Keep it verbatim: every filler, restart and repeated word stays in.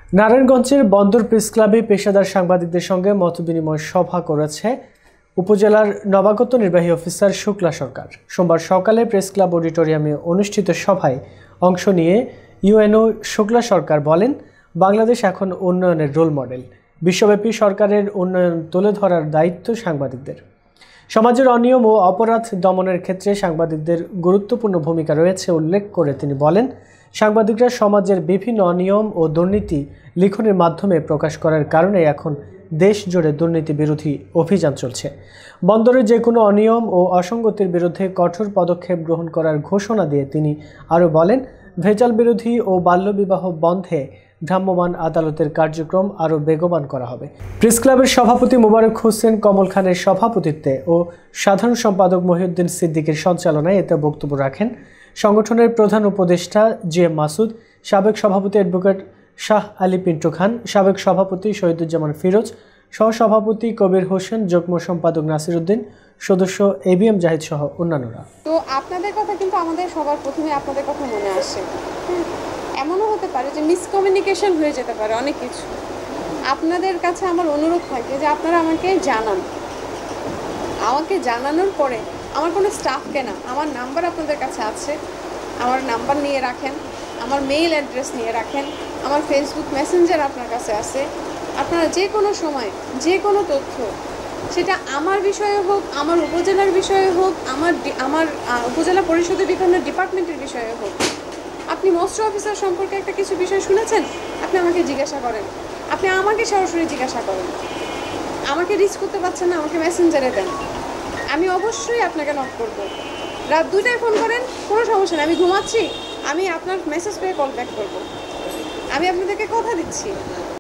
নারায়ণগঞ্জের বন্দর প্রেস ক্লাবে পেশাদার সাংবাদিকদের সঙ্গে মতবিনিময় সভা করেছে উপজেলার নবাগত নির্বাহী অফিসার শুক্লা সরকার। সোমবার সকালে প্রেস ক্লাব অডিটোরিয়ামে অনুষ্ঠিত সভায় অংশ নিয়ে ইউএনও শুক্লা সরকার বলেন, বাংলাদেশ এখন উন্নয়নের রোল মডেল। বিশ্বব্যাপী সরকারের উন্নয়ন তুলে ধরার দায়িত্ব সাংবাদিকদের। সমাজের অনিয়ম ও অপরাধ দমনের ক্ষেত্রে সাংবাদিকদের গুরুত্বপূর্ণ ভূমিকা রয়েছে উল্লেখ করে তিনি বলেন, সাংবাদিকরা সমাজের বিভিন্ন অনিয়ম ও দুর্নীতি লিখনের মাধ্যমে প্রকাশ করার কারণে এখন দেশ জুড়ে দুর্নীতি বিরোধী অভিযান চলছে। বন্দরে যে কোনো অনিয়ম ও অসঙ্গতির বিরুদ্ধে কঠোর পদক্ষেপ গ্রহণ করার ঘোষণা দিয়ে তিনি আরও বলেন, ভেজাল বিরোধী ও বাল্যবিবাহ বন্ধে ভ্রাম্যমাণ আদালতের কার্যক্রম আরও বেগবান করা হবে। প্রেস ক্লাবের সভাপতি মোবারক হোসেন কমল খানের সভাপতিত্বে ও সাধারণ সম্পাদক মহিউদ্দিন সিদ্দিকের সঞ্চালনায় এতে বক্তব্য রাখেন সংগঠনের প্রধান উপদেষ্টা জি এম মাসুদ, সাবেক সভাপতি অ্যাডভোকেট শাহ আলী পিন্টু খান, সাবেক সভাপতি শহীদুজ্জামান ফিরোজ, সহসভাপতি কবির হোসেন, যুগ্ম সম্পাদক নাসির উদ্দিন, সদস্য এ বি এম জাহিদ সহ অন্যান্যরা। তো আপনাদের কথা কিন্তু আমাদের সবার প্রথমে আপনাদের কথা মনে আসে। এমনও হতে পারে যে মিসকমিউনিকেশন হয়ে যেতে পারে অনেক কিছু। আপনাদের কাছে আমার অনুরোধ থাকে যে আপনারা আমাকে জানান। আমাকে জানানোর পরে আমার কোনো স্টাফকে না, আমার নাম্বার আপনাদের কাছে আছে, আমার নাম্বার নিয়ে রাখেন, আমার মেইল অ্যাড্রেস নিয়ে রাখেন, আমার ফেসবুক মেসেঞ্জার আপনার কাছে আছে। আপনারা যে কোনো সময় যে কোনো তথ্য, সেটা আমার বিষয়ে হোক, আমার উপজেলার বিষয়ে হোক, আমার আমার উপজেলা পরিষদের বিভিন্ন ডিপার্টমেন্টের বিষয়ে হোক, আপনি মৎস্য অফিসার সম্পর্কে একটা কিছু বিষয় শুনেছেন, আপনি আমাকে জিজ্ঞাসা করেন, আপনি আমাকে সরাসরি জিজ্ঞাসা করেন। আমাকে রিচ করতে পারছেন না, আমাকে মেসেঞ্জারে দেন, আমি অবশ্যই আপনাকে নক করবো। রাত দুইটায় ফোন করেন, কোনো সমস্যা নেই, আমি ঘুমাচ্ছি, আমি আপনার মেসেজ পেয়ে কল ব্যাক করবো। আমি আপনাদেরকে কথা দিচ্ছি।